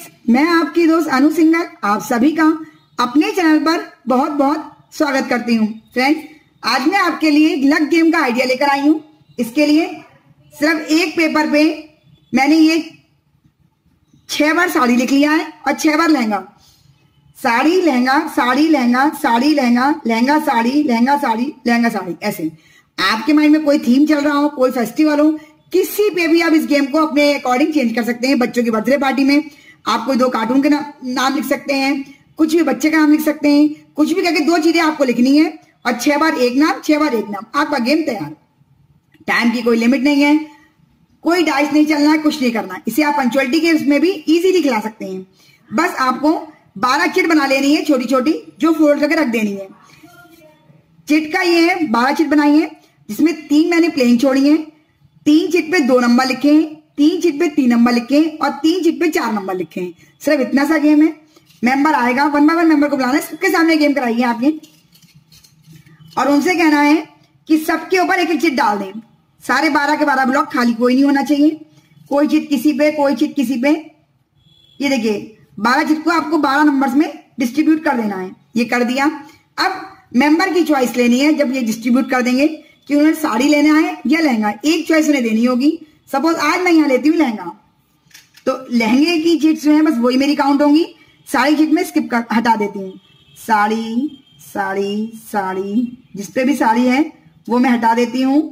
मैं आपकी दोस्त अनु सिंघल आप सभी का अपने चैनल पर बहुत बहुत स्वागत करती हूँ। फ्रेंड्स, आज मैं आपके लिए एक लक गेम का आइडिया लेकर आई हूँ। इसके लिए सिर्फ एक पेपर पे मैंने ये 6 बार साड़ी लिख लिया है और 6 बार लहंगा। साड़ी लहंगा, साड़ी लहंगा, साड़ी लहंगा, लहंगा साड़ी, लहंगा साड़ी, लहंगा साड़ी। ऐसे आपके माइंड में कोई थीम चल रहा हो, कोई फेस्टिवल हो, किसी पे भी आप इस गेम को अपने अकॉर्डिंग चेंज कर सकते हैं। बच्चों की बर्थडे पार्टी में आप कोई 2 कार्टून के नाम लिख सकते हैं, कुछ भी बच्चे का नाम लिख सकते हैं, कुछ भी करके 2 चीजें आपको लिखनी है और 6 बार एक नाम, 6 बार एक नाम, आपका गेम तैयार। टाइम की कोई लिमिट नहीं है, कोई डाइस नहीं चलना है, कुछ नहीं करना। इसे आप पंचुअलिटी के उसमें भी इजीली खिला सकते हैं। बस आपको 12 चिट बना लेनी है, छोटी छोटी, जो फोल्ड करके रख देनी है। चिट का ये है 12 चिट बनाई है, जिसमें 3 मैंने प्लेन छोड़ी है। 3 चिट पे 2 नंबर लिखे हैं, 3 चिट पे 3 नंबर लिखे हैं और 3 चिट पे 4 नंबर लिखे हैं। सिर्फ इतना सा गेम है। मेंबर आएगा, 1 बाय 1 मेंबर को बुलाना है, सबके सामने गेम कराइए आपने और उनसे कहना है कि सबके ऊपर एक एक चिट डाल दें। सारे 12 के 12 ब्लॉक खाली कोई नहीं होना चाहिए। कोई चिट किसी पे, कोई चिट किसी पे। ये देखिए 12 चिट को आपको 12 नंबर्स में डिस्ट्रीब्यूट कर देना है। ये कर दिया। अब मेंबर की चॉइस लेनी है। जब ये डिस्ट्रीब्यूट कर देंगे कि उन्हें साड़ी लेना है या लहंगा, एक चॉइस उन्हें देनी होगी। सपोज आज मैं यहाँ लेती हूँ लहंगा, तो लहंगे की चिट्स जो है बस वही मेरी काउंट होंगी। साड़ी चिट में स्किप कर हटा देती हूँ। साड़ी साड़ी साड़ी, जिसपे भी साड़ी है वो मैं हटा देती हूँ।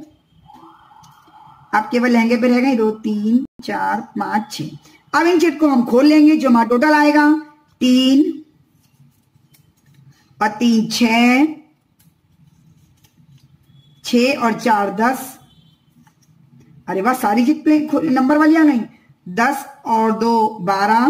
अब केवल लहंगे पे रह गए 2 3 4 5 6। अब इन चिट को हम खोल लेंगे। जो हमारा टोटल आएगा 3 और 3 6 और 4 10। अरे वाह, सारी चिट नंबर वाली आ गई। 10 और 2 12,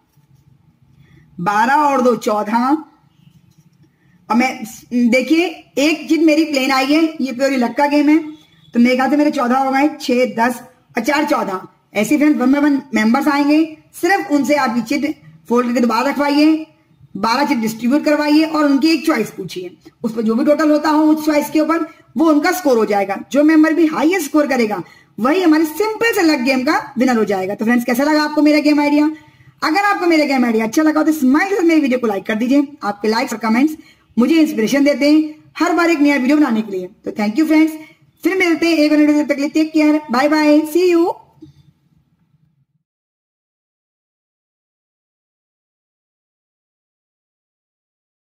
12 और 2 14। और मैं देखिए एक चिट मेरी प्लेन आई है, ये प्योरी लक का गेम है, तो मेरे ख्याल से मेरे 14 हो गए। 6 10 और 4 14। ऐसे फ्रेंड्स 1 बाय 1 मेंबर्स आएंगे, सिर्फ उनसे आपकी चिट फोल्ड करके दोबारा रखवाइए, 12 चिट डिस्ट्रीब्यूट करवाइए और उनकी एक चॉइस पूछिए। उस पर जो भी टोटल होता हो उस चॉइस के ऊपर वो उनका स्कोर हो जाएगा। जो मेंबर भी हाईएस्ट स्कोर करेगा वही हमारे सिंपल से लक गेम का विनर हो जाएगा। तो फ्रेंड्स, कैसा लगा आपको मेरा गेम आइडिया? अगर आपको मेरा गेम आइडिया अच्छा लगा तो स्माइल के साथ मेरी वीडियो को लाइक कर दीजिए। आपके लाइक्स और कमेंट्स मुझे इंस्पिरेशन देते हैं हर बार एक नया वीडियो बनाने के लिए। तो थैंक यू फ्रेंड्स, फिर मिलते हैं एक नए वीडियो तक के लिए। Take care, bye bye, see you.